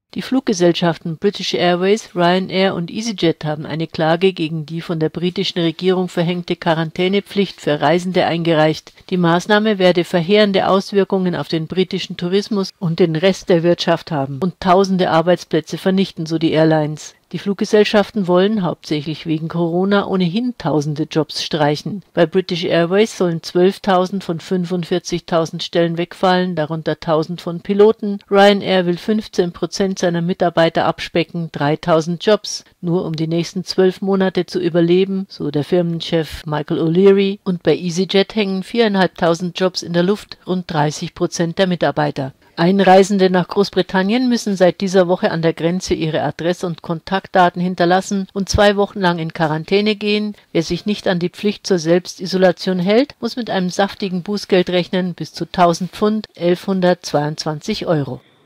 Die Fluggesellschaften British Airways, Ryanair und EasyJet haben eine Klage gegen die von der britischen Regierung verhängte Quarantänepflicht für Reisende eingereicht. Die Maßnahme werde verheerende Auswirkungen auf den britischen Tourismus und den Rest der Wirtschaft haben und tausende Arbeitsplätze vernichten, so die Airlines. Die Fluggesellschaften wollen hauptsächlich wegen Corona ohnehin tausende Jobs streichen. Bei British Airways sollen 12.000 von 45.000 Stellen wegfallen, darunter 1.000 von Piloten. Ryanair will 15% seiner Mitarbeiter abspecken, 3.000 Jobs, nur um die nächsten 12 Monate zu überleben, so der Firmenchef Michael O'Leary. Und bei EasyJet hängen 4.500 Jobs in der Luft, rund 30% der Mitarbeiter. Einreisende nach Großbritannien müssen seit dieser Woche an der Grenze ihre Adresse und Kontaktdaten hinterlassen und 2 Wochen lang in Quarantäne gehen. Wer sich nicht an die Pflicht zur Selbstisolation hält, muss mit einem saftigen Bußgeld rechnen, bis zu 1.000 Pfund, 1.122 €.